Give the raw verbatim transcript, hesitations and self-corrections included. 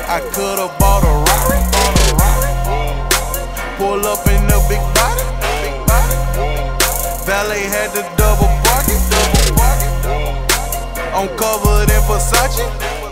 I could've bought a Rari. Pull up in the big body. Valet had the double parking. Uncovered in Versace.